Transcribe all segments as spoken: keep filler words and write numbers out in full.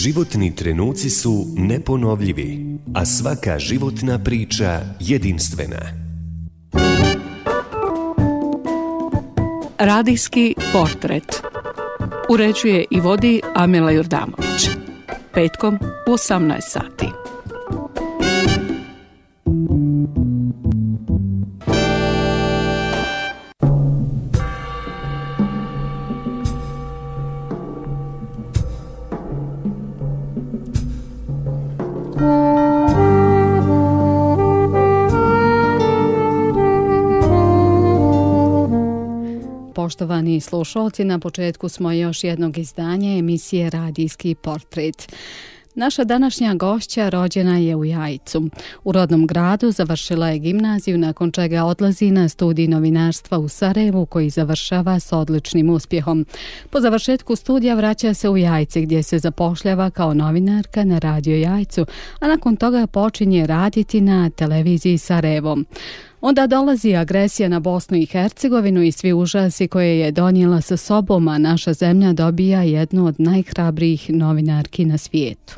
Životni trenuci su neponovljivi, a svaka životna priča jedinstvena. Radijski portret uređuje i vodi Amela Jurdamović. Petkom u osamnaest sati. Poštovani slušalci, na početku smo još jednog izdanja emisije Radijski portret. Naša današnja gošća rođena je u Jajcu. U rodnom gradu završila je gimnaziju, nakon čega odlazi na studij novinarstva u Sarajevu, koji završava s odličnim uspjehom. Po završetku studija vraća se u Jajce, gdje se zapošljava kao novinarka na Radio Jajcu, a nakon toga počinje raditi na televiziji Sarajevo. Onda dolazi agresija na Bosnu i Hercegovinu i svi užasi koje je donijela sa sobom, a naša zemlja dobija jednu od najhrabrijih novinarki na svijetu.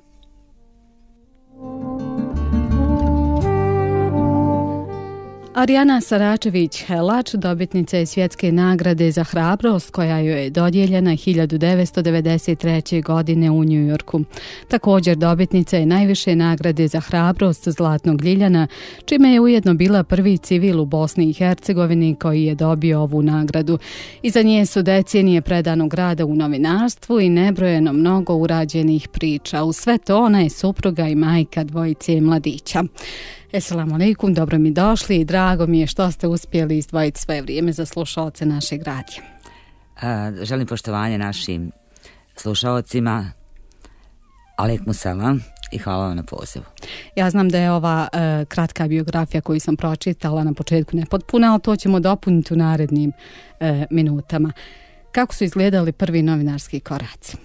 Arijana Saračević-Helač dobitnica je svjetske nagrade za hrabrost koja joj je dodijeljena hiljadu devetsto devedeset treće. godine u New Yorku. Također dobitnica je najviše nagrade za hrabrost Zlatnog ljiljana, čime je ujedno bila prvi civil u Bosni i Hercegovini koji je dobio ovu nagradu. Iza nje su decenije predanog rada u novinarstvu i nebrojeno mnogo urađenih priča. U sve to ona je supruga i majka dvojice mladića. Esselamu alaikum, dobro mi došli i drago mi je što ste uspjeli izdvojiti svoje vrijeme za slušalce našeg radija. A, želim poštovanje našim slušalcima. Alaikum salam i hvala vam na pozivu. Ja znam da je ova uh, kratka biografija koju sam pročitala na početku nepotpuna, ali to ćemo dopuniti u narednim uh, minutama. Kako su izgledali prvi novinarski koraci?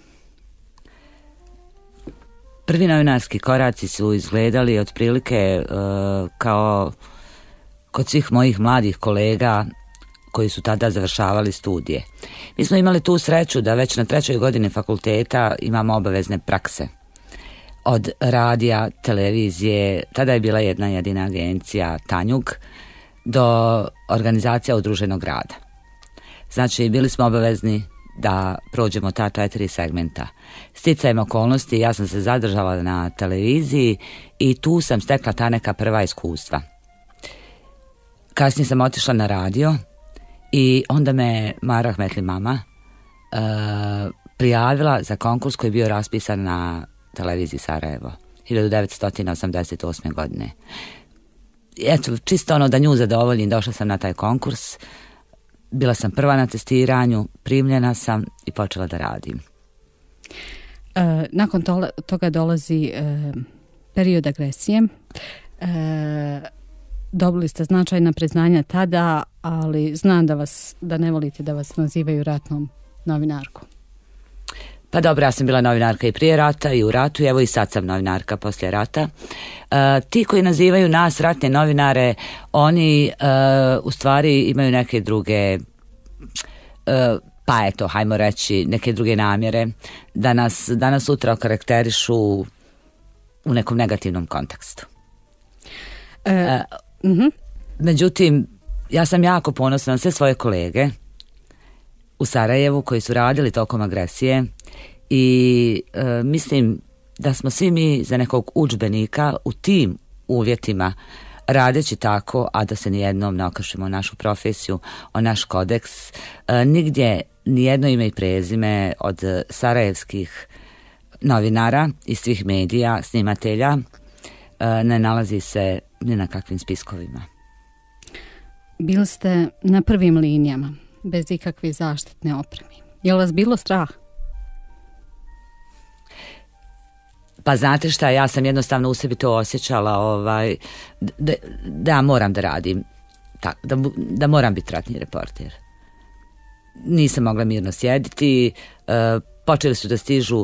Prvi novinarski koraci su izgledali otprilike uh, kao kod svih mojih mladih kolega koji su tada završavali studije. Mi smo imali tu sreću da već na trećoj godini fakulteta imamo obavezne prakse. Od radija, televizije, tada je bila jedna jedina agencija Tanjug, do organizacija udruženog rada. Znači, bili smo obavezni da prođemo ta četiri segmenta. Sticajem okolnosti ja sam se zadržala na televiziji i tu sam stekla ta neka prva iskustva. Kasnije sam otišla na radio i onda me Mara Ahmetli mama uh, prijavila za konkurs koji je bio raspisan na televiziji Sarajevo hiljadu devetsto osamdeset osme. godine. Eto, čisto ono da nju zadovoljim, došla sam na taj konkurs. Bila sam prva na testiranju, primljena sam i počela da radim. E, nakon to, toga dolazi e, period agresije. E, dobili ste značajna priznanja tada, ali znam da, vas, da ne volite da vas nazivaju ratnom novinarkom. Pa dobro, ja sam bila novinarka i prije rata i u ratu, evo i sad sam novinarka poslije rata. E, ti koji nazivaju nas ratne novinare, oni e, u stvari imaju neke druge, e, pa eto, hajmo reći, neke druge namjere da nas danas sutra okarakterišu u nekom negativnom kontekstu. E, e, uh-huh. Međutim, ja sam jako ponosna na sve svoje kolege u Sarajevu koji su radili tokom agresije i e, mislim da smo svi mi za nekog udžbenika u tim uvjetima radeći tako, a da se nijednom ne okašimo o našu profesiju, o naš kodeks. E, nigdje nijedno ime i prezime od sarajevskih novinara i svih medija, snimatelja e, ne nalazi se ni na kakvim spiskovima. Bili ste na prvim linijama bez ikakve zaštitne opreme. Je li vas bilo strah? Pa znate šta, ja sam jednostavno u sebi to osjećala, ovaj, da, da ja moram da radim, tak, da, da moram biti ratni reporter. Nisam mogla mirno sjediti, uh, počeli su da stižu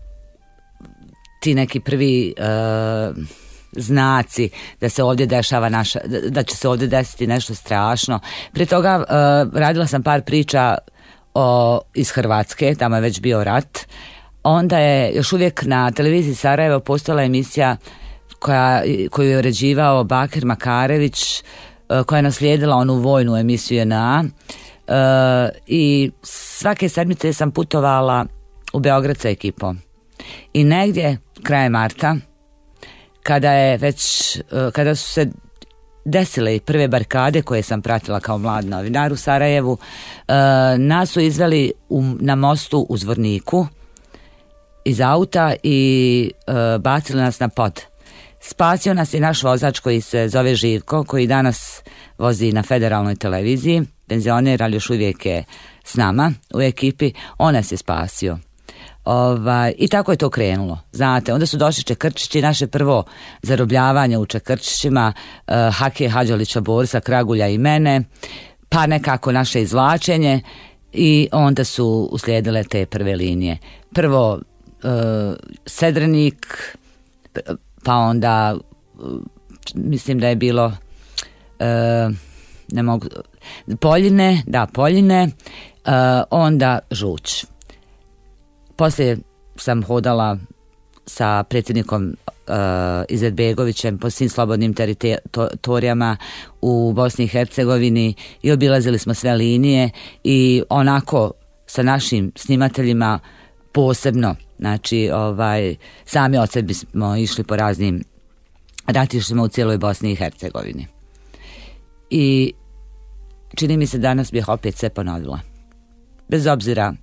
ti neki prvi uh, znaci da se ovdje dešava naša, da će se ovdje desiti nešto strašno. Prije toga uh, radila sam par priča o, iz Hrvatske, tamo je već bio rat, onda je još uvijek na televiziji Sarajevo postojala emisija koja, koju je uređivao Bakir Makarević, koja je naslijedila onu vojnu emisiju J N A, i svake sedmice sam putovala u Beograd sa ekipom. I negdje krajem marta, kada je već, kada su se desile prve barikade koje sam pratila kao mlad novinar u Sarajevu, nas su izveli u, na mostu u Zvorniku iz auta i bacili nas na pod. Spasio nas je naš vozač koji se zove Živko, koji danas vozi na federalnoj televiziji, penzioner, ali još uvijek je s nama u ekipi. On nas je spasio. Ovaj, i tako je to krenulo. Znate, onda su došli Čekrčići, naše prvo zarobljavanje u Čekrčićima, uh, Hake Hadžalića, Borisa Kragulja i mene, pa nekako naše izvlačenje, i onda su uslijedile te prve linije. Prvo uh, Sedrenik, pa onda uh, mislim da je bilo uh, ne mogu, Poljine, da, Poljine, uh, onda Žuć. Poslije sam hodala sa predsjednikom uh, Izetbegovićem po svim slobodnim teritorijama u Bosni i Hercegovini i obilazili smo sve linije i onako sa našim snimateljima posebno, znači ovaj, sami od sebi smo išli po raznim ratištima u cijeloj Bosni i Hercegovini. I čini mi se danas bih opet sve ponovila. Bez obzira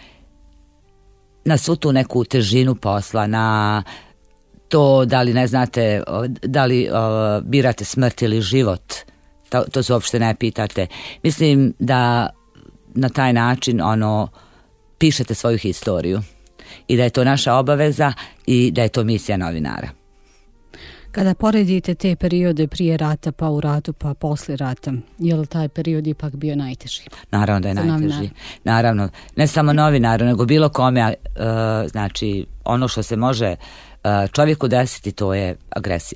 na svu tu neku težinu posla, na to da li ne znate, da li uh, birate smrt ili život, to, to se uopšte ne pitate. Mislim da na taj način ono, pišete svoju historiju i da je to naša obaveza i da je to misija novinara. Kada poredite te periode prije rata, pa u ratu, pa poslije rata, je li taj period ipak bio najteži? Naravno da je najteži. Novinar. Naravno, ne samo novinaru, nego bilo kome, uh, znači ono što se može uh, čovjeku desiti, to je agresija.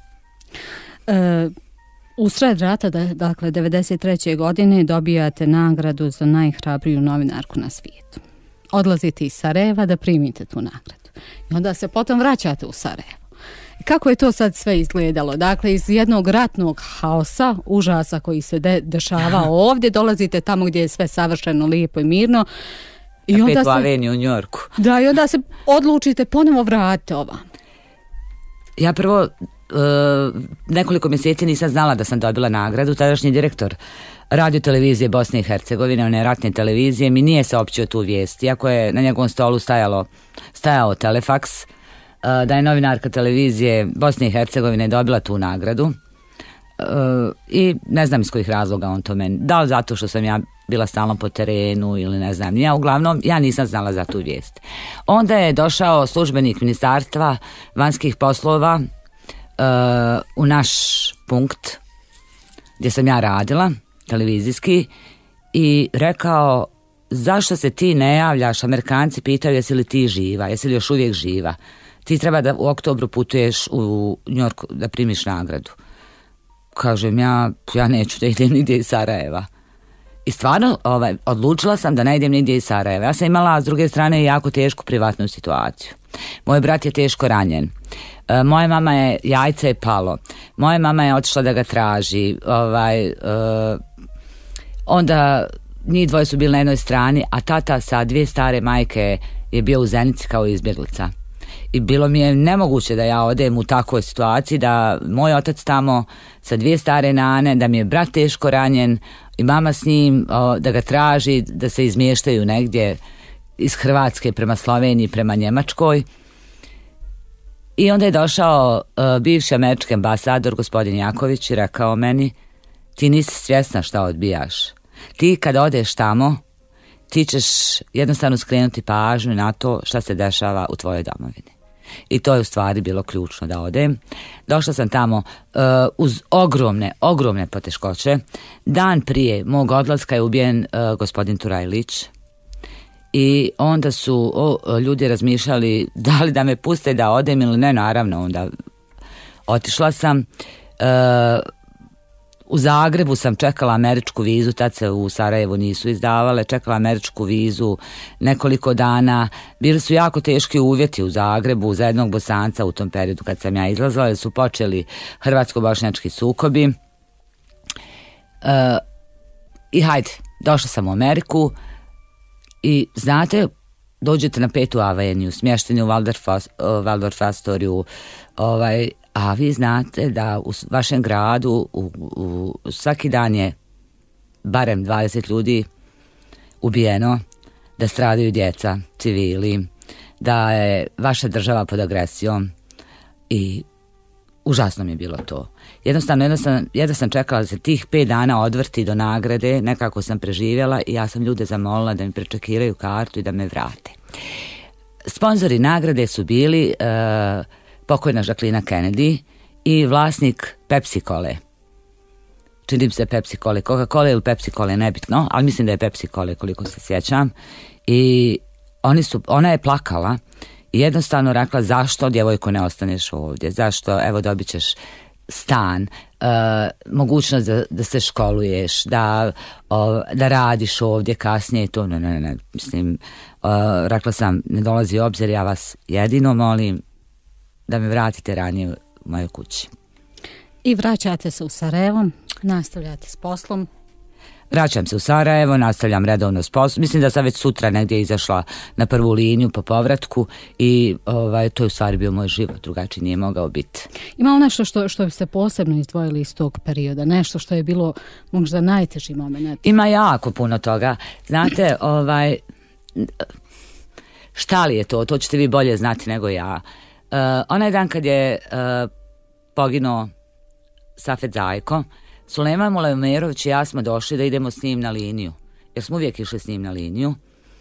E, u sred rata, dakle devedeset treće godine, dobijate nagradu za najhrabriju novinarku na svijetu. Odlazite iz Sarajeva da primite tu nagradu. I onda se potom vraćate u Sarajevo. Kako je to sad sve izgledalo? Dakle, iz jednog ratnog haosa, užasa koji se de- dešava ovdje, dolazite tamo gdje je sve savršeno, lijepo i mirno. I na onda Petu se, aveniju u Njorku. Da, i onda se odlučite ponovo vratiti ovam. Ja prvo uh, nekoliko mjeseci nisam znala da sam dobila nagradu. Tadašnji direktor radio televizije Bosne i Hercegovine, one ratne televizije, mi nije saopćio tu vijest. Iako je na njegovom stolu stajalo, stajao telefaks, da je novinarka televizije Bosne i Hercegovine dobila tu nagradu, uh, i ne znam iz kojih razloga on to meni, da li zato što sam ja bila stalno po terenu ili ne znam, ja uglavnom ja nisam znala za tu vijest. Onda je došao službenik Ministarstva vanjskih poslova uh, u naš punkt gdje sam ja radila televizijski i rekao: zašto se ti ne javljaš? Amerikanci pitaju jesi li ti živa, jesi li još uvijek živa, ti treba da u oktobru putuješ u Njork da primiš nagradu. Kažem ja, ja neću da idem nigdje iz Sarajeva. I stvarno ovaj, odlučila sam da ne idem nigdje iz Sarajeva. Ja sam imala s druge strane jako tešku privatnu situaciju. Moj brat je teško ranjen. E, moja mama je, jajce je palo. Moja mama je otišla da ga traži. Ovaj, e, onda njih dvoje su bili na jednoj strani, a tata sa dvije stare majke je bio u Zenici kao izbjeglica. I bilo mi je nemoguće da ja odem u takvoj situaciji, da moj otac tamo sa dvije stare nane, da mi je brat teško ranjen i mama s njim, o, da ga traži, da se izmještaju negdje iz Hrvatske prema Sloveniji, prema Njemačkoj. I onda je došao o, bivši američki ambasador gospodin Jaković i rekao meni: ti nisi svjesna šta odbijaš. Ti kad odeš tamo, ti ćeš jednostavno skrenuti pažnju na to šta se dešava u tvojoj domovini. I to je u stvari bilo ključno da odem. Došla sam tamo uh, uz ogromne, ogromne poteškoće. Dan prije mog odlaska je ubijen uh, gospodin Turajlić. I onda su o, ljudi razmišljali da li da me puste da odem ili ne. Naravno, onda otišla sam. Uh, u Zagrebu sam čekala američku vizu, tad se u Sarajevu nisu izdavale, čekala američku vizu nekoliko dana. Bili su jako teški uvjeti u Zagrebu za jednog Bosanca u tom periodu kad sam ja izlazila, jer su počeli hrvatsko-bošnjački sukobi. Uh, I hajde, došla sam u Ameriku i znate, dođete na petu aveniju, smješteni u Waldorf Astoriju, ovaj, a vi znate da u vašem gradu u, u, svaki dan je barem dvadeset ljudi ubijeno, da stradaju djeca, civili, da je vaša država pod agresijom i užasno mi je bilo to. Jednostavno, jednostavno jedva sam čekala da se tih pet dana odvrti do nagrade, nekako sam preživjela i ja sam ljude zamolila da mi prečekiraju kartu i da me vrate. Sponzori nagrade su bili uh, pokojna Jacqueline Kennedy i vlasnik Pepsi Cole. Čini se Pepsi Cole, Coca-Cola ili Pepsi Cole, nebitno, ali mislim da je Pepsi Cole koliko se sjećam. I oni su, ona je plakala i jednostavno rekla zašto djevojko ne ostaneš ovdje, zašto evo dobit ćeš stan, uh, mogućnost da, da se školuješ, da, uh, da radiš ovdje kasnije i to, ne, ne, ne, mislim, uh, rekla sam ne dolazi u obzir, ja vas jedino molim da me vratite ranije u mojoj kući. I vraćate se u Sarajevo, nastavljate s poslom? Vraćam se u Sarajevo, nastavljam redovno s poslom. Mislim da sam već sutra negdje izašla na prvu liniju po povratku i ovaj, to je u stvari bio moj život, drugačiji nije mogao biti. Ima li nešto što, što biste posebno izdvojili iz tog perioda? Nešto što je bilo možda najteži moment? Ima jako puno toga. Znate, ovaj, šta li je to? To ćete vi bolje znati nego ja. Uh, onaj dan kad je uh, poginuo Safet Zajko, Sulejman Mulajmerović i ja smo došli da idemo s njim na liniju, jer smo uvijek išli s njim na liniju.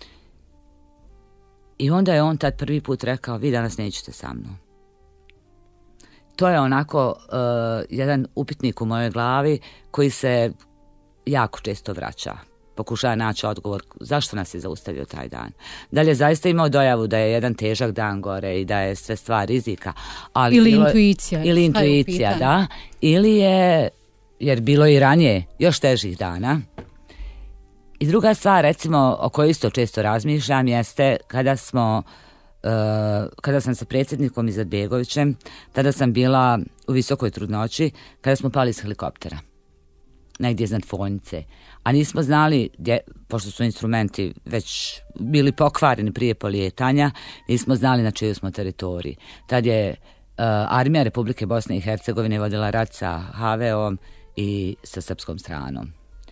I onda je on tad prvi put rekao, vi danas nećete sa mnom. To je onako uh, jedan upitnik u mojoj glavi koji se jako često vraća. Pokušava naći odgovor zašto nas je zaustavio taj dan. Da li je zaista imao dojavu da je jedan težak dan gore i da je sve stvar rizika. Ali ili bilo, intuicija. Ili intuicija, da. Ili je, jer bilo i ranije još težih dana. I druga stvar, recimo, o kojoj isto često razmišljam, jeste kada smo, uh, kada sam sa predsjednikom Izetbegovićem, tada sam bila u visokoj trudnoći, kada smo pali iz helikoptera. Negdje iznad Fonjice. A nismo znali, gdje, pošto su instrumenti već bili pokvareni prije polijetanja, nismo znali na čiju smo teritoriji. Tad je uh, armija Republike Bosne i Hercegovine vodila rat sa ha ve om i sa srpskom stranom.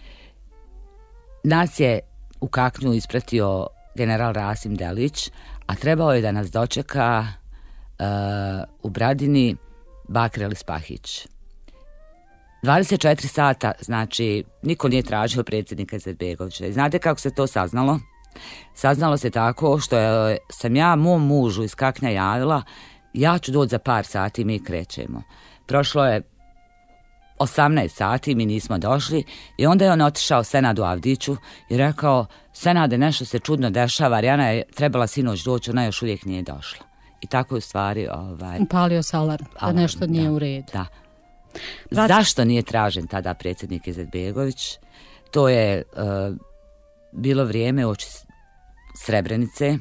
Nas je u Kaknju ispratio general Rasim Delić, a trebao je da nas dočeka uh, u Bradini Bakir Ali Spahić. dvadeset četiri sata, znači, niko nije tražio predsjednika Izetbegovića. I znate kako se to saznalo? Saznalo se tako što je, sam ja mom mužu iz Kaknja javila, ja ću doći za par sati, mi krećemo. Prošlo je osamnaest sati, mi nismo došli i onda je on otišao Senadu Avdiću i rekao, Senade, nešto se čudno dešava, Arijana je trebala sinoć doći, ona još uvijek nije došla. I tako je u stvari... Ovaj, upalio se alarm, da nešto nije da, u redu. Da. Zašto nije tražen tada predsjednik Izetbegović? To je uh, bilo vrijeme uoči Srebrenice,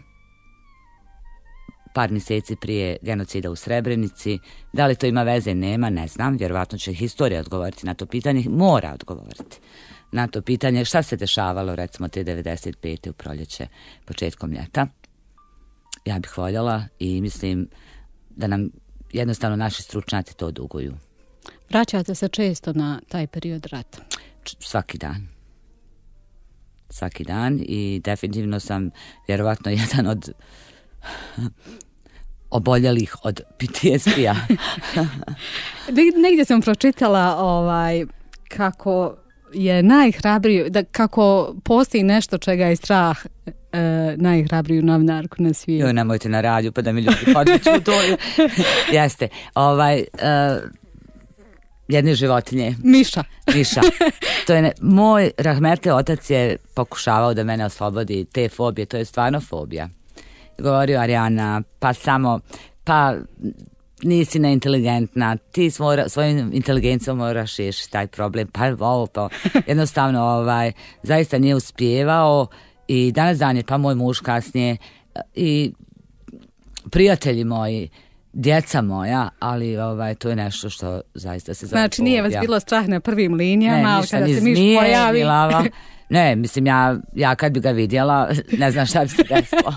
par mjeseci prije genocida u Srebrenici. Da li to ima veze? Nema, ne znam. Vjerovatno će historija odgovoriti na to pitanje. Mora odgovoriti na to pitanje. Šta se dešavalo recimo te devedeset pete u proljeće, početkom ljeta? Ja bih voljela i mislim da nam jednostavno naši stručnjaci to duguju. Vraćate se često na taj period rata? Svaki dan. Svaki dan i definitivno sam vjerovatno jedan od oboljelih od P T S D-a. Negdje sam pročitala ovaj, kako je najhrabriji, da kako postoji nešto čega je strah e, najhrabriju novinarku na svijetu. Joj, nemojte na radiju pa da mi ljudi podmeću to. Jeste. Ovaj... E, jedne životinje. Miša. Miša. To je ne, moj rahmetli otac je pokušavao da mene oslobodi te fobije, to je stvarno fobija. Govorio Arijana, pa samo, pa nisi neinteligentna, ti svoj, svojim inteligencijom moraš riješiti taj problem, pa ovo, pa jednostavno ovaj, zaista nije uspijevao i danas dan je, pa moj muž kasnije i prijatelji moji, djeca moja, ali ovaj, to je nešto što zaista se zapravo... Znači nije vas bilo strah na prvim linijama, ne, ali ništa, kada ni se miš zmije, pojavi... Ni lava. Ne, mislim, ja, ja kad bi ga vidjela, ne znam šta bi se desilo.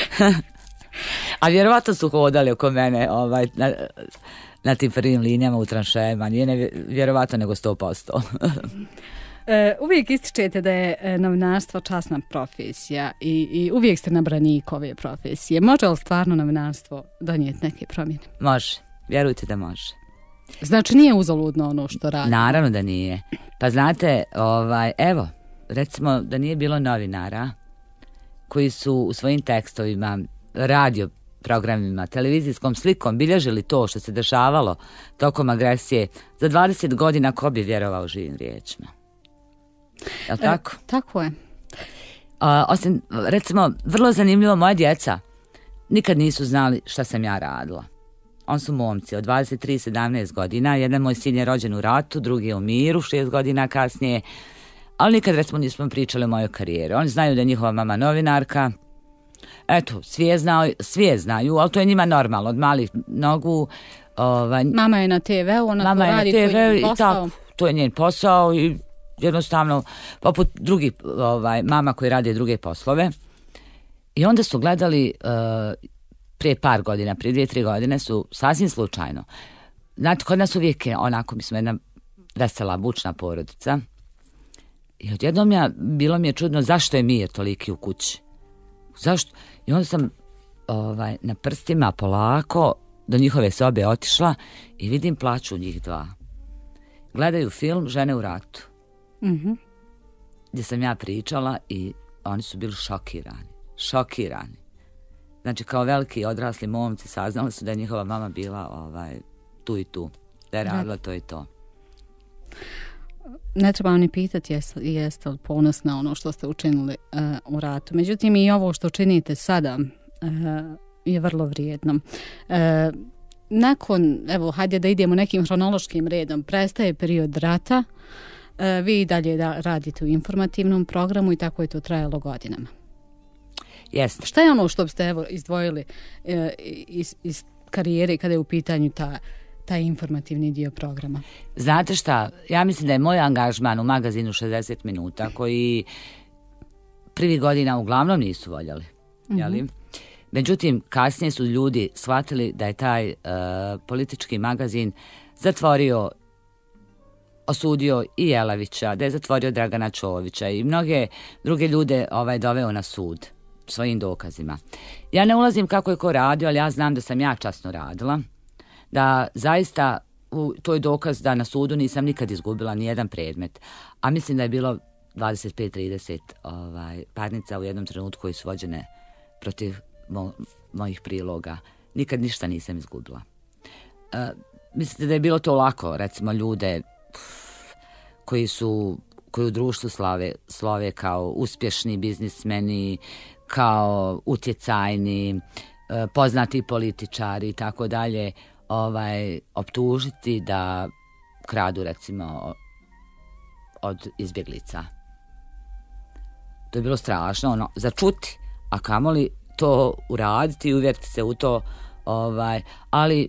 A vjerovatno su hodali oko mene ovaj, na, na tim prvim linijama u tranšema. Nije ne, vjerovatno nego sto posto. E, uvijek ističete da je novinarstvo časna profesija i, i uvijek ste na braniku ove profesije. Može li stvarno novinarstvo donijeti neke promjene? Može, vjerujte da može. Znači nije uzaludno ono što radi? Naravno da nije. Pa znate, ovaj, evo, recimo da nije bilo novinara koji su u svojim tekstovima, radio programima, televizijskom slikom bilježili to što se dešavalo tokom agresije, za dvadeset godina ko bi vjerovao živim riječima? Jel tako? E, tako je. A, osim, recimo, vrlo zanimljivo, moja djeca nikad nisu znali šta sam ja radila. On su momci od dvadeset tri do sedamnaest godina, jedan moj sin je rođen u ratu, drugi je u miru, šest godina kasnije, ali nikad recimo nismo pričali o mojoj karijeri. Oni znaju da je njihova mama novinarka, eto, svi znaju, svi znaju, ali to je njima normalno, od malih nogu. Ovaj, mama je na te veu, ona mama to radi, je na te veu i posao. tako, to je njen posao i jednostavno, poput drugih ovaj, mama koji rade druge poslove. I onda su gledali, uh, prije par godina, prije dvije, tri godine su sasvim slučajno. Znate, kod nas uvijek je onako, mi smo jedna vesela, bučna porodica. I odjednom ja, bilo mi je čudno zašto je mir toliki u kući. Zašto? I onda sam ovaj, na prstima polako do njihove sobe otišla i vidim plaču njih dva. Gledaju film Žene u ratu. Mm-hmm. Gdje sam ja pričala i oni su bili šokirani. Šokirani. Znači kao veliki odrasli momci saznali su da je njihova mama bila ovaj, tu i tu. Da je radila to i to. Ne treba ni pitati jeste, jeste li ponosni na ono što ste učinili uh, u ratu. Međutim, i ovo što činite sada uh, je vrlo vrijedno. Uh, nakon, evo, hajde da idemo nekim hronološkim redom, prestaje period rata, uh, vi dalje da radite u informativnom programu i tako je to trajalo godinama. Jeste. Šta je ono što biste evo, izdvojili uh, iz, iz karijere kada je u pitanju ta taj informativni dio programa? Znate šta, ja mislim da je moj angažman u magazinu šezdeset minuta, koji prvi godina uglavnom nisu voljeli. Mm-hmm. Jeli? Međutim, kasnije su ljudi shvatili da je taj uh, politički magazin zatvorio, osudio i Jelavića, da je zatvorio Dragana Čovića i mnoge druge ljude ovaj, doveo na sud svojim dokazima. Ja ne ulazim kako je ko radio, ali ja znam da sam ja časno radila, da zaista u, to je dokaz da na sudu nisam nikad izgubila nijedan predmet. A mislim da je bilo dvadeset pet trideset ovaj, parnica u jednom trenutku koji su vođene protiv mo, mojih priloga. Nikad ništa nisam izgubila. E, mislite da je bilo to lako, recimo ljude koji su koji u društvu slave, slove kao uspješni biznismeni, kao utjecajni, poznati političari i tako dalje, ovaj, optužiti da kradu recimo od izbjeglica. To je bilo strašno, ono, za čuti, a kamoli to uraditi i uvjeriti se u to, ovaj, ali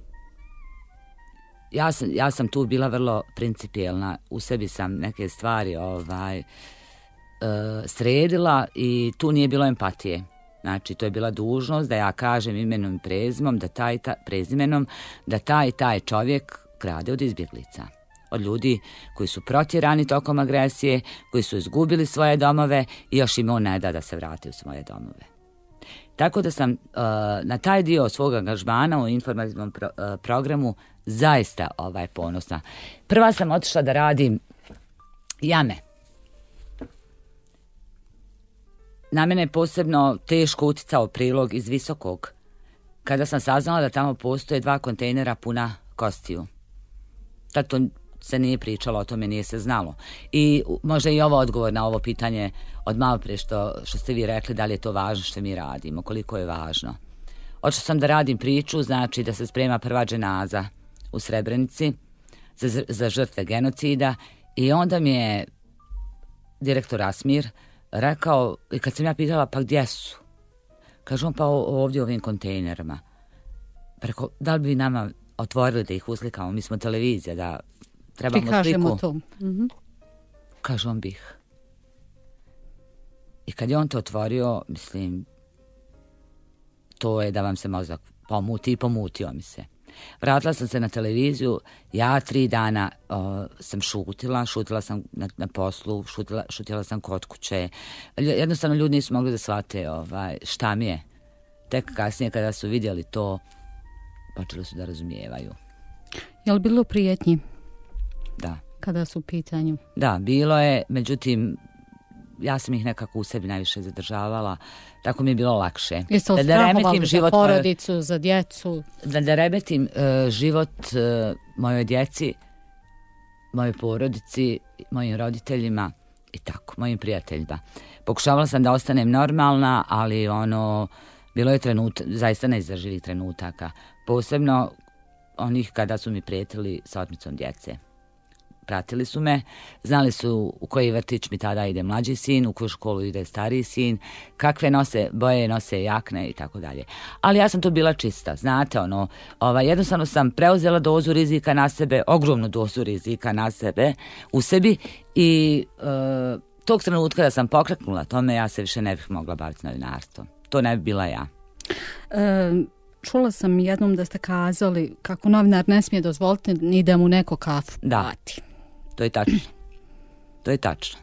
ja sam, ja sam tu bila vrlo principijelna, u sebi sam neke stvari ovaj, uh, sredila i tu nije bilo empatije. Znači, to je bila dužnost da ja kažem imenom i prezimom, da taj, ta, prezimenom, da taj taj čovjek krade od izbjeglica. Od ljudi koji su protjerani tokom agresije, koji su izgubili svoje domove i još im on ne da da se vrati u svoje domove. Tako da sam uh, na taj dio svog angažmana u informativnom pro, uh, programu zaista ovaj, ponosna. Prva sam otišla da radim jame. Na mene je posebno teško utjecao prilog iz Visokog, kada sam saznala da tamo postoje dva kontejnera puna kostiju. Tad to se nije pričalo, o tome nije se znalo. I možda i ovo odgovor na ovo pitanje od malo prije što, što ste vi rekli, da li je to važno što mi radimo, koliko je važno. Otišla sam da radim priču, znači da se sprema prva dženaza u Srebrenici za, za žrtve genocida i onda mi je direktor Asmir rekao, i kad sam ja pitala pa gdje su, kaže on pa ovdje u ovim kontejnerima. Preko, da li bi nama otvorili da ih uslikamo, mi smo televizija, da trebamo prikažemo sliku. To. Mm-hmm. Kaže on bih. I kad je on to otvorio, mislim, to je da vam se mozak pomuti i pomutio mi se. Vratila sam se na televiziju, ja tri dana uh, sam šutila, šutila sam na, na poslu, šutila, šutila sam kod kuće. Jednostavno ljudi nisu mogli da shvate ovaj, šta mi je. Tek kasnije kada su vidjeli to, počeli su da razumijevaju. Je li bilo prijetnji? Da. Kada su u pitanju? Da, bilo je, međutim, ja sam ih nekako u sebi najviše zadržavala, tako mi je bilo lakše. Jeste li strahovali za porodicu, za djecu? Da ne remetim uh, život uh, mojoj djeci, mojoj porodici, mojim roditeljima i tako, mojim prijateljima. Pokušavala sam da ostanem normalna, ali ono, bilo je trenut, zaista neizdrživih trenutaka. Posebno onih kada su mi prijetili sa otmicom djece. Pratili su me, znali su u koji vrtić mi tada ide mlađi sin, u koju školu ide stariji sin, kakve nose boje, nose jakne i tako dalje. Ali ja sam tu bila čista, znate, ono, ovaj, jednostavno sam preuzela dozu rizika na sebe, ogromnu dozu rizika na sebe, u sebi i e, tog trenutka da sam pokreknula tome, ja se više ne bih mogla baviti novinarstvom. To ne bi bila ja. E, čula sam jednom da ste kazali kako novinar ne smije dozvoliti ni da mu neko kafu plati. To je tačno. To je tačno.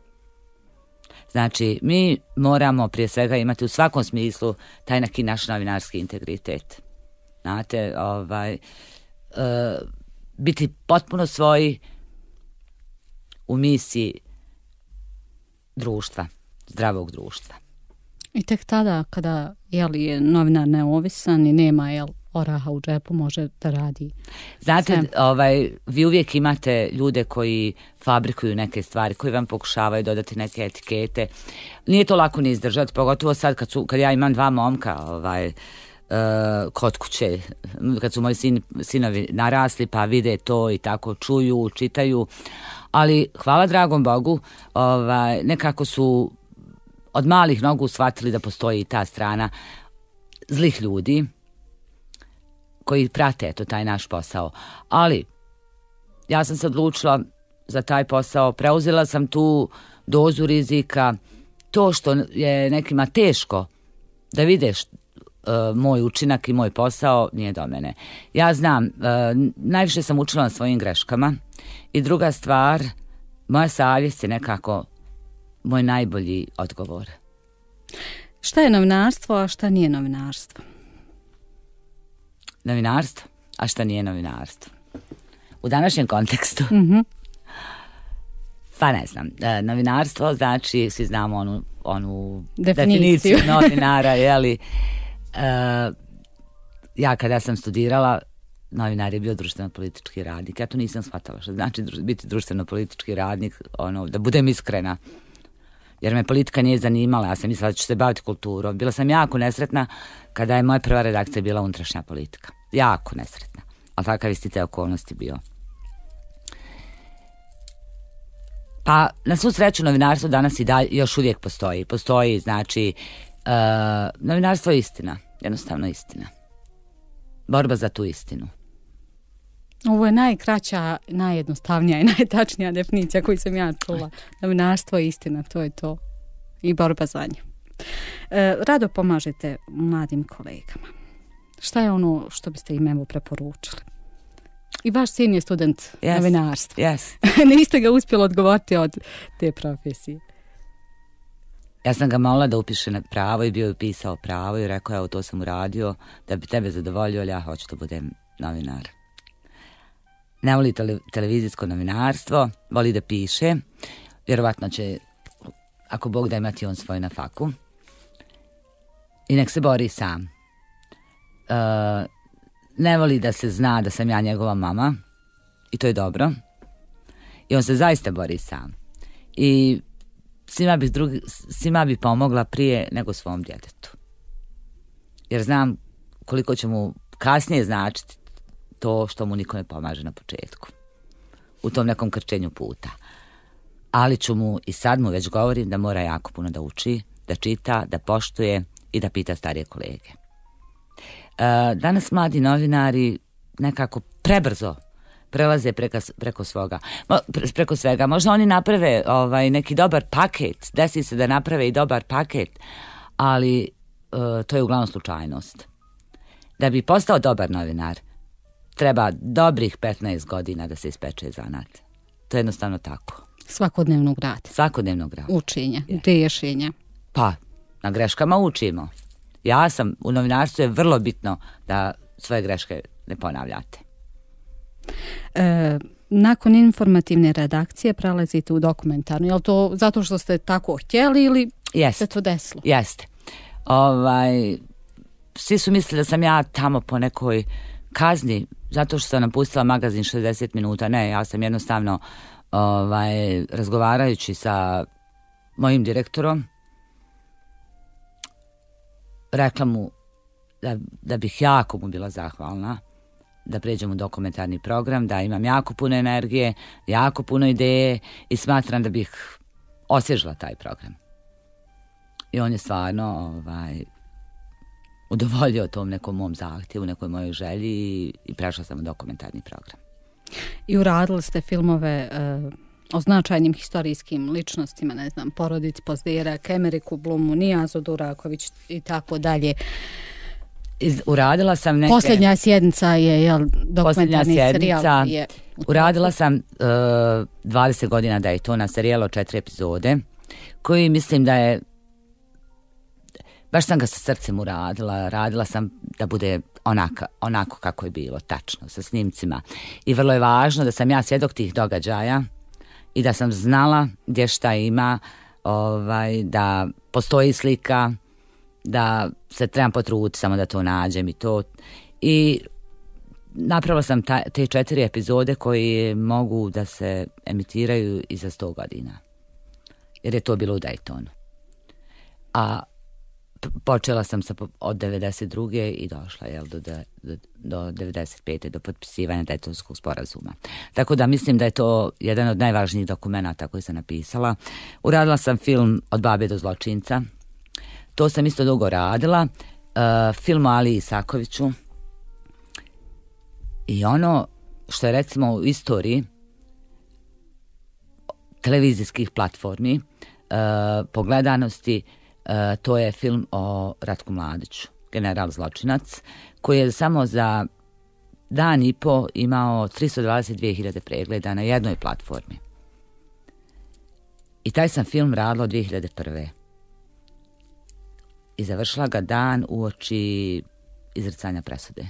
Znači, mi moramo prije svega imati u svakom smislu taj neki naš novinarski integritet. Znate, ovaj, e, biti potpuno svoji u misiji društva, zdravog društva. I tek tada, kada jeli, je novinar neovisan i nema jel, oraha u džepu, može da radi. Znate, ovaj, vi uvijek imate ljude koji fabrikuju neke stvari, koji vam pokušavaju dodati neke etikete. Nije to lako ni izdržati, pogotovo sad kad, su, kad ja imam dva momka ovaj, uh, kod kuće, kad su moji sin, sinovi narasli pa vide to i tako čuju, čitaju. Ali hvala dragom Bogu, ovaj, nekako su od malih nogu shvatili da postoji i ta strana zlih ljudi koji prate eto, taj naš posao. Ali ja sam se odlučila za taj posao, preuzela sam tu dozu rizika. To što je nekima teško da vidiš uh, moj učinak i moj posao nije do mene. Ja znam, uh, najviše sam učila na svojim greškama i druga stvar, moja savjest je nekako moj najbolji odgovor. Šta je novinarstvo, a šta nije novinarstvo? Novinarstvo, a šta nije novinarstvo? U današnjem kontekstu? Mm-hmm. Pa ne znam. E, novinarstvo znači, svi znamo onu, onu definiciju, definiciju novinara, jeli? E, ja kada sam studirala, novinar je bio društveno-politički radnik. Ja to nisam shvatala što znači biti društveno-politički radnik, ono, da budem iskrena. Jer me politika nije zanimala, ja sam mislila da ću se baviti kulturom. Bila sam jako nesretna kada je moja prva redakcija bila unutrašnja politika. Jako nesretna. Ali takav isticaj okolnosti bio. Pa, na svu sreću, novinarstvo danas i dalje još uvijek postoji. Postoji, znači, uh, novinarstvo je istina. Jednostavno istina. Borba za tu istinu. Ovo je najkraća, najjednostavnija i najtačnija definicija koju sam ja čula. Novinarstvo je istina, to je to. I borba za nju. E, rado pomažete mladim kolegama. Šta je ono što biste im evo preporučili? I vaš sin je student yes. novinarstva. Yes. Niste ga uspjeli odgovoriti od te profesije. Ja sam ga molila da upiše na pravo i bio je upisao pravo i rekao, evo to sam uradio da bi tebe zadovoljio, ali ja hoću da budem novinar. Ne voli tele, televizijsko novinarstvo, voli da piše, vjerovatno će, ako Bog da, imati on svoj na faku. I nek se bori sam. Uh, ne voli da se zna da sam ja njegova mama i to je dobro. I on se zaista bori sam. I svima bi, drugi, svima bi pomogla prije nego svom djetetu. Jer znam koliko će mu kasnije značiti to što mu niko ne pomaže na početku. U tom nekom krčenju puta. Ali ću mu, i sad mu već govorim da mora jako puno da uči, da čita, da poštuje i da pita starije kolege. E, danas mladi novinari nekako prebrzo prelaze preko, preko svoga, preko svega. Možda oni naprave ovaj, neki dobar paket, desi se da naprave i dobar paket, ali e, to je uglavnom slučajnost. Da bi postao dobar novinar, treba dobrih petnaest godina da se ispeče zanat. To je jednostavno tako. Svakodnevnog rada. Svakodnevnog rada. Učenja, rješenja. Pa, na greškama učimo. Ja sam, u novinarstvu je vrlo bitno da svoje greške ne ponavljate. E, nakon informativne redakcije prelazite u dokumentarnu. Je li to zato što ste tako htjeli ili Jest. se to desilo? Jeste. Ovaj, svi su mislili da sam ja tamo po nekoj kazni, zato što sam napustila magazin šezdeset minuta. Ne, ja sam jednostavno ovaj, razgovarajući sa mojim direktorom rekla mu da, da bih jako mu bila zahvalna da pređem u dokumentarni program, da imam jako puno energije, jako puno ideje i smatram da bih osvježila taj program. I on je stvarno ovaj, udovoljio tom nekom mom zahtjevu, nekoj mojoj želji i, i prešla sam u dokumentarni program. I uradili ste filmove uh, o značajnim historijskim ličnostima, ne znam, Porodici Pozdirak, Emeriku Blumu, Nijazu Duraković i tako dalje. Iz, uradila sam neke... Posljednja sjednica je, jel, dokumentarni serijal. Je uradila sam uh, dvadeset godina Daytona, serijal od četiri epizode, koji mislim da je, baš sam ga sa srcem uradila, radila sam da bude onaka, onako kako je bilo, tačno, sa snimcima. I vrlo je važno da sam ja svjedok tih događaja i da sam znala gdje šta ima, ovaj, da postoji slika, da se trebam potruditi samo da to nađem i to. I napravila sam ta, te četiri epizode koji mogu da se emitiraju i za sto godina. Jer je to bilo u Daytonu. A počela sam sa, od devedeset druge i došla jel, do, do, do devedeset pete do potpisivanja Daytonskog sporazuma. Tako da mislim da je to jedan od najvažnijih dokumenata koji sam napisala. Uradila sam film Od babe do zločinca. To sam isto dugo radila. Uh, film o Ali Isakoviću. I ono što je recimo u istoriji televizijskih platformi uh, po gledanosti, uh, to je film o Ratku Mladiću, general zločinac, koji je samo za dan i po imao tristo dvadeset dvije hiljade pregleda na jednoj platformi. I taj sam film radila od dvije hiljade prve. I završila ga dan uoči izricanja presude.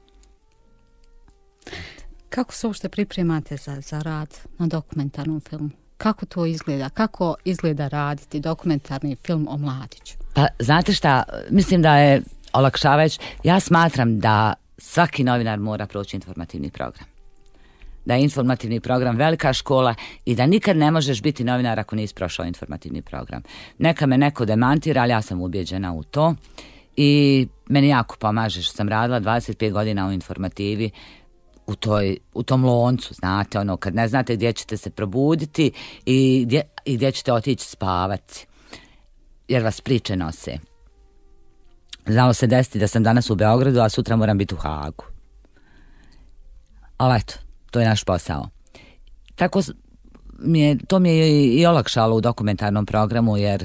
Kako se uopšte pripremate za, za rad na dokumentarnom filmu? Kako to izgleda? Kako izgleda raditi dokumentarni film o Mladiću? Pa, znate šta, mislim da je olakšavajući. Ja smatram da svaki novinar mora proći informativni program. Da je informativni program velika škola i da nikad ne možeš biti novinar ako nisi prošao informativni program. Neka me neko demantira, ali ja sam ubjeđena u to i meni jako pomaže što sam radila dvadeset pet godina u informativi u, toj, u tom loncu, znate, ono, kad ne znate gdje ćete se probuditi i gdje, i gdje ćete otići spavati, jer vas priče nose. Znalo se desiti da sam danas u Beogradu, a sutra moram biti u Hagu. Ali eto, to je naš posao. Tako mi je, to mi je i olakšalo u dokumentarnom programu, jer e,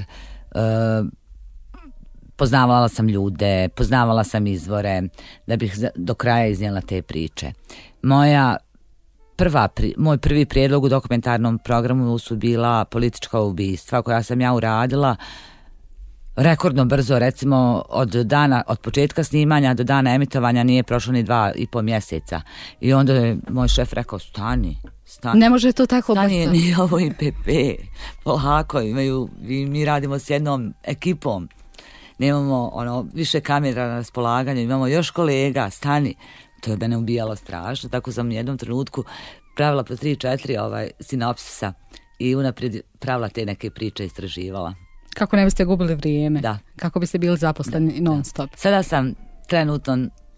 poznavala sam ljude, poznavala sam izvore, da bih do kraja iznijela te priče. Moja prva, moj prvi prijedlog u dokumentarnom programu su bila politička ubistva koja sam ja uradila rekordno brzo, recimo od dana, od početka snimanja do dana emitovanja nije prošlo ni dva i po mjeseca. I onda je moj šef rekao, stani, stani. Ne može to tako brzo. Stani, nije ovo I P P. Polako, imaju, mi radimo s jednom ekipom. Nemamo ono, više kamera na raspolaganju, imamo još kolega, stani. To je mene ubijalo strašno, tako sam u jednom trenutku pravila po tri, četiri ovaj, sinopsisa i unaprijed pravila te neke priče istraživala. Kako ne biste gubili vrijeme? Da. Kako biste bili zaposleni non stop? Sada sam trenutno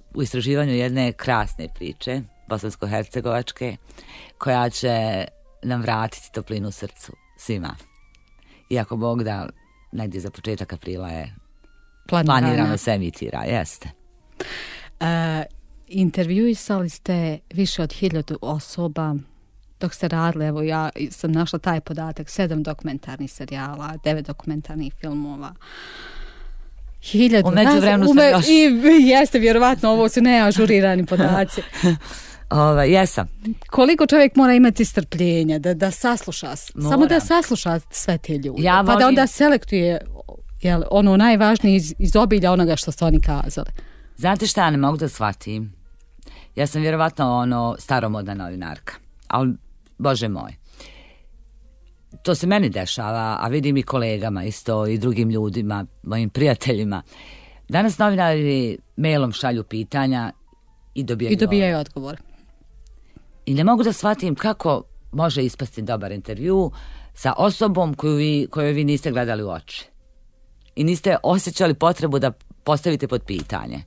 u istraživanju jedne krasne priče, bosansko-hercegovačke, koja će nam vratiti toplinu u srcu svima. Iako Bog da, negdje za početak aprila je planirano, planirano se emitira, jeste. Uh, intervjuisali ste više od hiljadu osoba dok ste radili, evo ja sam našla taj podatak, sedam dokumentarnih serijala, devet dokumentarnih filmova. Hiljadu. U međuvremenu sam ume, još... I jeste, vjerovatno, ovo su neažurirani podaci. Ova, jesam. Koliko čovjek mora imati strpljenja da, da sasluša, mora. samo da sasluša sve te ljude, ja pa volim... da onda selektuje jel, ono najvažnije iz, iz obilja onoga što su oni kazali. Znate šta, ja ne mogu da shvatim. Ja sam vjerovatno ono staromodna novinarka, ali Bože moj. To se meni dešava, a vidim i kolegama isto i drugim ljudima, mojim prijateljima. Danas novinari mailom šalju pitanja i dobijaju, I dobijaju odgovor. I ne mogu da shvatim kako može ispasti dobar intervju sa osobom koju vi, koju vi niste gledali u oči. I niste osjećali potrebu da postavite pod pitanje.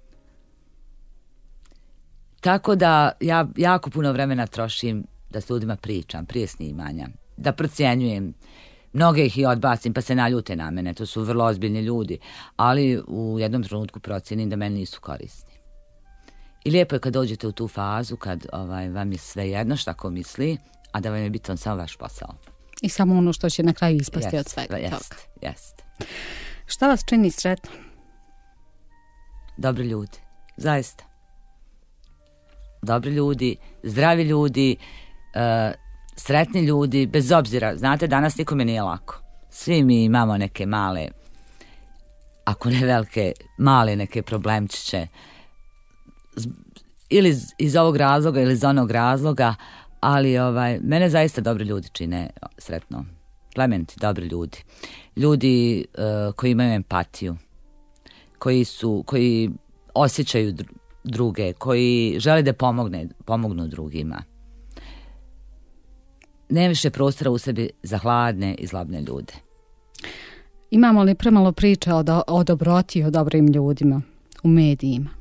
Tako da ja jako puno vremena trošim da s ljudima pričam prije snimanja. Da procjenjujem. Mnoge ih i odbacim pa se naljute na mene. To su vrlo ozbiljni ljudi. Ali u jednom trenutku procjenim da meni nisu korisni. I lijepo je kad dođete u tu fazu kad ovaj, vam je sve jedno šta ko misli, a da vam je bitan samo vaš posao. I samo ono što će na kraju ispasti jest, od svega jest, toga. Jest. Šta vas čini sretno? Dobri ljudi. Zaista. Dobri ljudi, zdravi ljudi, uh, sretni ljudi, bez obzira. Znate, danas nikome nije lako. Svi mi imamo neke male, ako ne velike, male neke problemčiće. Ili iz, iz ovog razloga ili iz onog razloga, ali ovaj, mene zaista dobri ljudi čine sretno. Plemeniti, dobri ljudi. Ljudi uh, koji imaju empatiju, koji su, koji osjećaju dru, druge, koji žele da pomogne, pomognu drugima. Nema više prostora u sebi za hladne i zlobne ljude. Imamo li premalo priča o, do, o dobroti i o dobrim ljudima u medijima?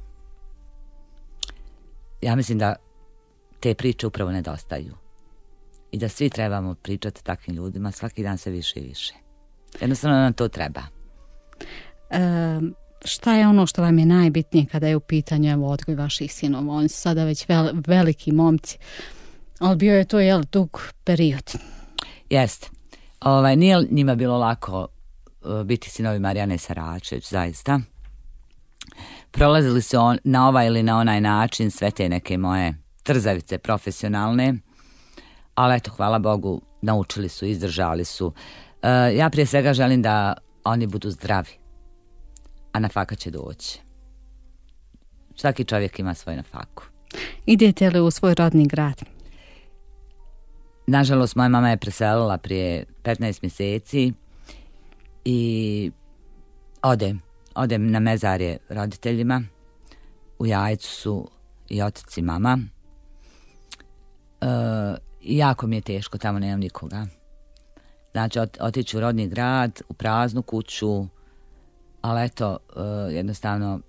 Ja mislim da te priče upravo nedostaju. I da svi trebamo pričati takvim ljudima svaki dan sve više i više. Jednostavno nam to treba. E, šta je ono što vam je najbitnije kada je u pitanju evo, odgoj vaših sinova? Oni su sada već vel, veliki momci, ali bio je to jel, dug period. Jeste. Ovaj, nije njima bilo lako uh, biti sinovi Marijane Saračević, zaista. Prolazili su on, na ovaj ili na onaj način sve te neke moje trzavice profesionalne, ali eto, hvala Bogu, naučili su, izdržali su. Uh, ja prije svega želim da oni budu zdravi, a nafaka će doći. Svaki čovjek ima svoj nafaku. Idete li u svoj rodni grad? Nažalost, moja mama je preselila prije petnaest mjeseci i odem. Odem na mezarje roditeljima. U Jajcu su i otac i mama. E, jako mi je teško, tamo nemam nikoga. Znači, ot, otići u rodni grad, u praznu kuću, ali eto, e, jednostavno,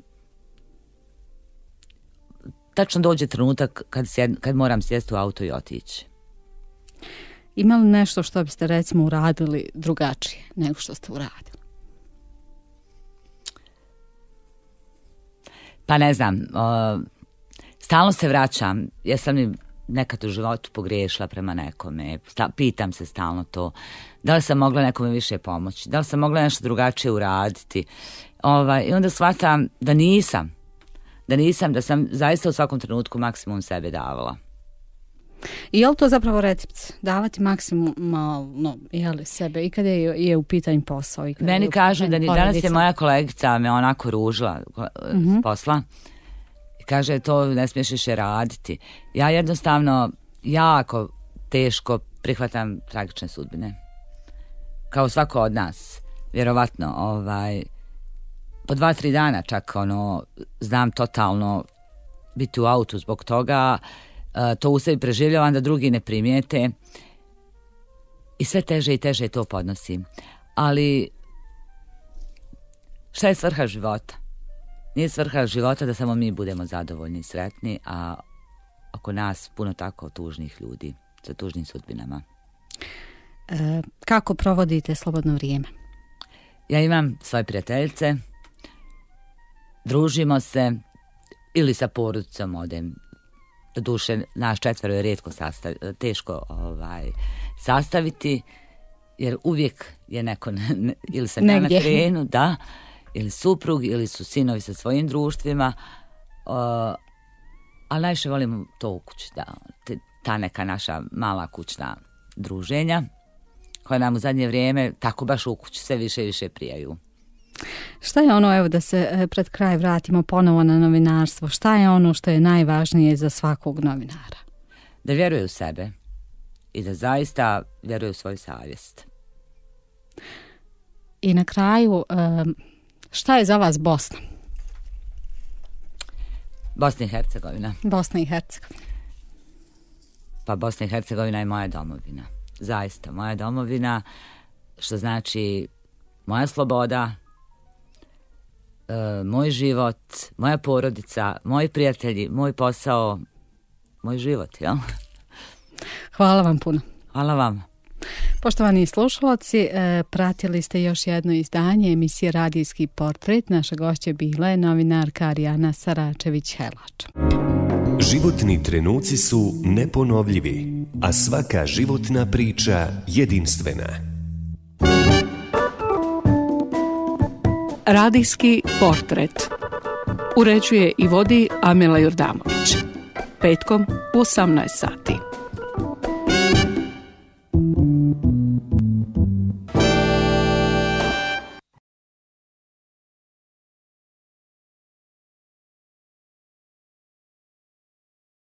tačno dođe trenutak kad, sjed, kad moram sjesti u auto i otići. Ima li nešto što biste recimo uradili drugačije nego što ste uradili? Pa ne znam, o, stalno se vraćam, jesam li nekad u životu pogriješila prema nekome, sta, pitam se stalno to, da li sam mogla nekome više pomoći, da li sam mogla nešto drugačije uraditi, ovaj, i onda shvatam da nisam, da nisam, da sam zaista u svakom trenutku maksimum sebe davala. I je li to zapravo recept? Davati maksimalno jeli, sebe i kada je, je u pitanju posao? I kada Meni je kažu da ni danas porodica. je moja kolegica me onako ružila mm-hmm. s posla i kaže to ne smiješ više raditi. Ja jednostavno jako teško prihvatam tragične sudbine. Kao svako od nas. Vjerovatno ovaj, po dva, tri dana čak ono, znam totalno biti u autu zbog toga. Uh, to u sebi preživljavam da drugi ne primijete i sve teže i teže to podnosim. Ali šta je svrha života? Nije svrha života da samo mi budemo zadovoljni i sretni, a oko nas puno tako tužnih ljudi sa tužnim sudbinama. E, kako provodite slobodno vrijeme? Ja imam svoje prijateljice, družimo se ili sa porodicom odem. Doduše, naš četvero je rijetko sastav, teško ovaj, sastaviti, jer uvijek je neko ne, ili sam ja na terenu, da, ili suprug, ili su sinovi sa svojim društvima, uh, ali najviše volimo to u kući, da, te, ta neka naša mala kućna druženja, koja nam u zadnje vrijeme tako baš u kući sve više i više prijaju. Šta je ono, evo da se pred kraj vratimo ponovo na novinarstvo, šta je ono što je najvažnije za svakog novinara? Da vjeruje u sebe i da zaista vjeruje u svoju savjest. I na kraju, šta je za vas Bosna? Bosna i Hercegovina. Bosna i Hercegovina. Pa Bosna i Hercegovina je moja domovina. Zaista, moja domovina, što znači moja sloboda, e, moj život, moja porodica, moji prijatelji, moj posao, moj život, jel? Hvala vam puno. Hvala vam. Poštovani slušalci, pratili ste još jedno izdanje emisije Radijski portret. Naša gošća bila je novinarka Arijana Saračević-Helač. Životni trenuci su neponovljivi, a svaka životna priča jedinstvena. Radijski portret uređuje i vodi Amela Jurdamović. Petkom u osamnaest sati.